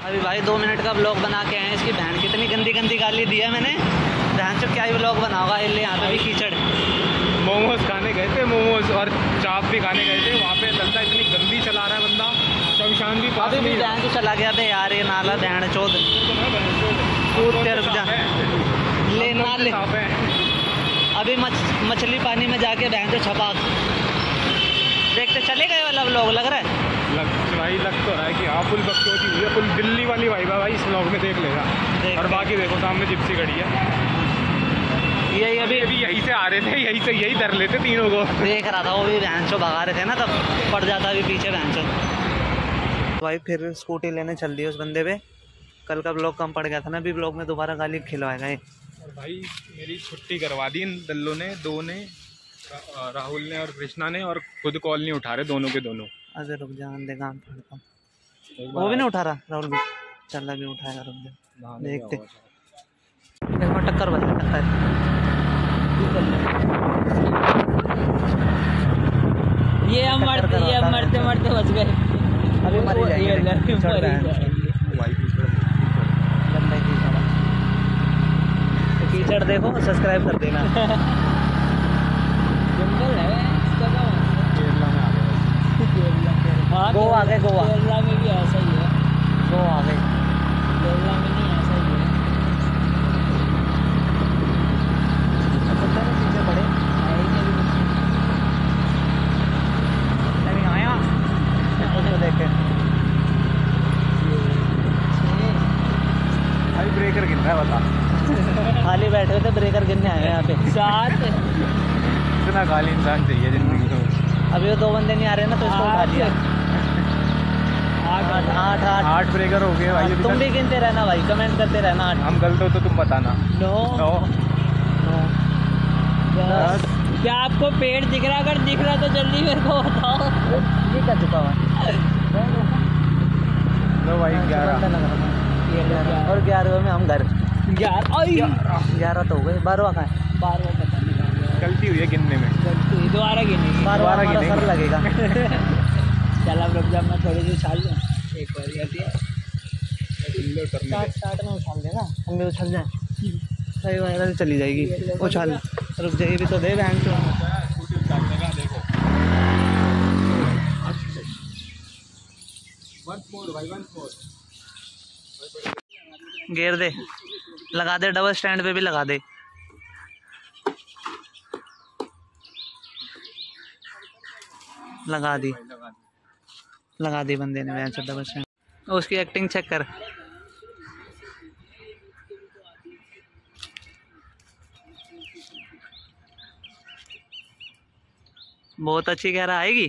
अभी भाई 2 मिनट का ब्लॉग बना के आए हैं। इसकी बहन कितनी गंदी गंदी गाली दी है मैंने। बहन चुप क्या ही ब्लॉग बना होगा। यहाँ पे भी कीचड़। मोमोज खाने गए थे, मोमोज और चाप भी खाने गए थे। वहाँ पे चलता इतनी गंदी चला रहा है बंदा। शमशान भी अभी भी बहन तो चला गया था यार, ये नाला बहन चौध ले ना ले। अभी मछली पानी में जाके बहन तो छपा देखते चले गए वाला ब्लॉग लग रहा है। भाई लग तो रहा है कि हाँ फुल बकचोदी हुई है, फुल दिल्ली वाली वाइब है भाई। इस ब्लॉग में देख लेगा। और बाकी देखो सामने जिप्सी खड़ी है। यही अभी यहीं से आ रहे थे, यहीं से यही डर लेते तीनों को। देख रहा था वो भी बहन चो भगा रहे थे ना, तब पड़ जाता अभी पीछे बहन चो। भाई फिर स्कूटी लेने चल दी उस बंदे पे। कल का ब्लॉग कम पड़ गया था ना, अभी ब्लॉग में दोबारा गाली खिलवाएगा ये। और भाई मेरी छुट्टी करवा दी इन दल्लों ने, दो ने, राहुल ने और कृष्णा ने। और खुद कॉल नहीं उठा रहे दोनों के दोनों। अरे रुक जा, अंधे काम फाड़ता हूँ। वो भी नहीं उठा रहा राहुल भी। चल अभी उठाएगा, रुक जा देखते। देखो टक्कर बजा टक्कर। ये हम मरते मरते बच गए। अभी मर जाएंगे। कीचड़ देखो, सब्सक्राइब कर देना। जंगल है इसका गाँव। केरला में आ गए। हाँ गोवा आ गए, गोवा। केरला में भी ऐसा ही है। गोवा आ गए। केरला में नहीं ऐसा ही है। पीछे पड़े नहीं आया तो देखे। भाई ब्रेकर गिर रहा है बता। खाली बैठे हुए थे, ब्रेकर गिरने आए हैं यहाँ पे। सात इतना खाली इंसान चाहिए जिंदगी को। अभी वो 2 बंदे नहीं आ रहे ना, तो इसको उठा लिया। 8 ब्रेकर हो गए भाई। तुम भी गिनते रहना भाई, कमेंट करते रहना। 8 हम गलत हो तो तुम बताना। 9 10। क्या आपको पेड़ दिख रहा? अगर दिख रहा तो जल्दी मेरे को बताओ। ये क्या चुका हुआ लो भाई 11 और 11वें में हम घर। 11 तो हो गए। 12वां कहाँ है? 12 पता नहीं। गलती हुई है गिनने में। दोबारा गिनेंगे। 12वां हमारा सर लगेगा। चल अब रुक जा, मैं थोड़ी सी उछाल दूँ। एक बार आती है स्टार्ट में उछाल देना, हम भी उछल जाए। सही वायरल चली जाएगी। उछाल रुक जाएगी भी तो दे बैंक से। गेर दे, लगा दे, डबल स्टैंड पे भी लगा दे। लगा दी बंदे ने वैसे डबल स्टैंड। उसकी एक्टिंग चेक कर। बहुत अच्छी कह रहा आएगी।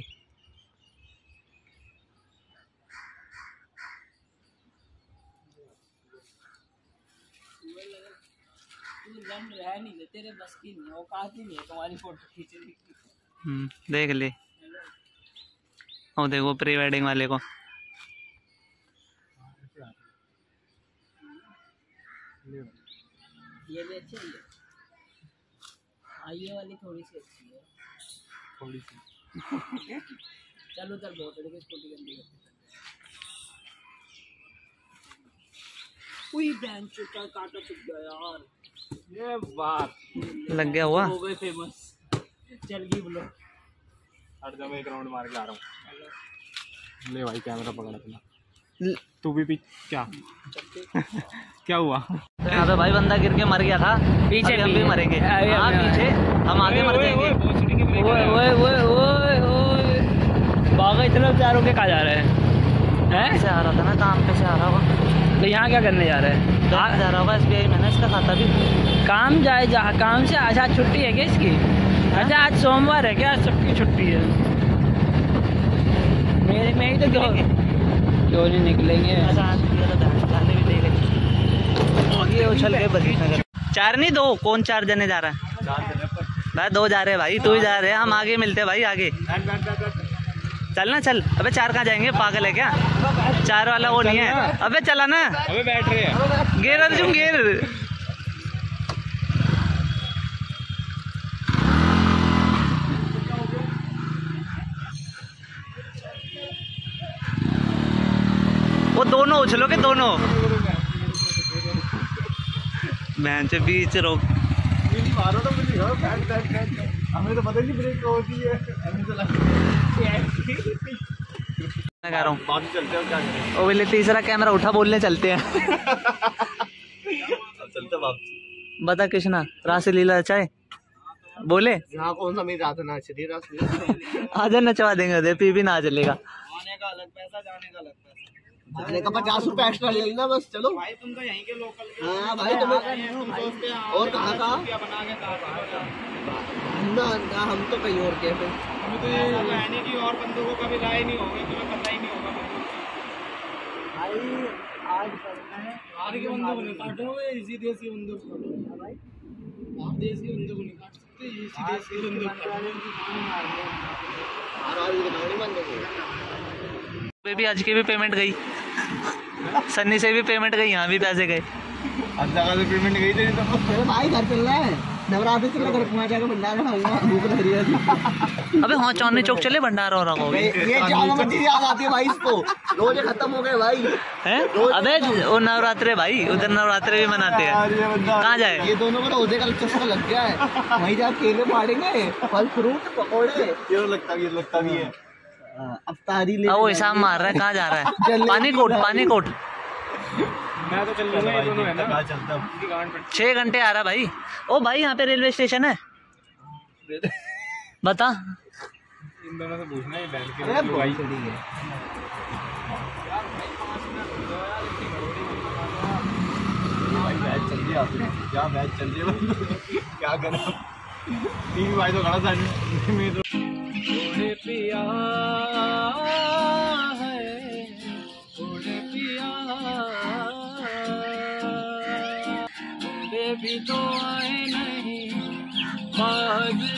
तेरे बस की नहीं, औकात ही नहीं है तुम्हारी फोटो खींचने की। देख ले। ओ देखो प्री वेडिंग वाले को। ये भी अच्छी है। ये वाली थोड़ी सी अच्छी है। थोड़ी सी। चलो चल बहुत है, स्कूटी गंदी करते। उई बैंक चुका काटा टूट गया यार। ये बात लग गया हुआ। हो गए फेमस। चल गई बोलो। हट जा, मैं एक राउंड मार के आ रहा हूँ। ले भाई कैमरा पकड़ अपना। तू भी क्या क्या हुआ? यहाँ पे भाई बंदा गिर के मर गया था। पीछे हम भी मरेंगे। हाँ पीछे हम आगे मर जाएंगे। बागा इतना चारों के कहा जा रहे हैं? से आ रहा था ना, काम पे से आ रहा होगा। तो यहाँ क्या करने जा रहे हैं? जा रहा होगा SBI में ना, इसका खाता भी। काम जाए जहाँ काम से। आज छुट्टी है क्या इसकी? अच्छा आज सोमवार है क्या? सबकी छुट्टी है। मैं ही तो क्यों नहीं निकलेंगे? ये उछल के बदीनगर। 4 नहीं 2, कौन 4 जने जा रहा है? भाई 2 जा रहे हैं भाई, तू ही जा रहे हैं। हम आगे मिलते हैं भाई, आगे चल ना चल। अबे 4 कहाँ जाएंगे, पागल है क्या? 4 वाला वो नहीं है। अबे चला ना। अबे बैठ रहे हैं। गेर अर्जुन गेर। वो 2 दोनों उछलोगे दोनों। बहन से बीच रोक। मारो तो मुझे हमें तो पता ही नहीं ब्रेक होती है। मैं कह रहा हूँ बाद में चलते हैं क्या करें। ओ बोले तीसरा कैमरा उठा, बोलने चलते हैं। चलते वापस। बता कृष्णा, रासलीला चाहे बोले यहाँ कौन सा मेरी रात नाच रही है। आजा नचवा देंगे, दे पी भी ना चलेगा। आने का अलग पैसा, जाने का अलग पैसा। जाने का 50 रुपए एक्स्ट्रा ले लेना बस। चलो भाई, तुम तो यहीं के लोकल। हाँ भाई, तुम सोचते हैं और कहाँ का बना के ना, हम तो कहीं और के फिर हमें तो ये रहने की और बंदों को कभी लाए नहीं होंगे, तुम्हें पता ही नहीं होगा भाई। आज करना है आगे के बंदों को नहीं काटोगे, इसी देश के बंदों को काटोगे भाई। आप देश के बंदों को नहीं काट सकते, इसी देश के बंदों को भी। आज की भी पेमेंट गई, सन्नी से भी पेमेंट गई, यहाँ भी पैसे गए। हर जगह से पेमेंट गई थी। तो भाई घर चल रहा है, नवरात्रि चल रहा है, घर जाकर भंडारा खाऊंगा, भूख लग रही है। अबे हाँ, चांदनी चौक चले, भंडारा हो रहा होगा। ये जामा मस्जिद याद आती है भाई इसको, रोजे खत्म हो गए भाई हैं। अबे वो नवरात्रे भाई, उधर नवरात्रे भी मनाते हैं। कहाँ जाए? ये दोनों को रोजे का चस्का लग गया है। वहीं जा केले फाड़ेंगे, फल फ्रूट पकौड़े। ये लगता भी है अफ्तारी ले। वो हिसाब मार रहा है, कहाँ जा रहा है? पानी कोट, पानी कोट। मैं तो चल लूंगा, ये दोनों है ना चलता। 6 घंटे आ रहा भाई। ओ भाई, यहाँ पे रेलवे स्टेशन है, बता। इन दोनों से पूछना है बैंक के भाई। बैच चल रही है, क्या बैच चल रही है, क्या करें। तीन भाई तो खड़ा था में तो पिया है, पिया भी तो आए नहीं,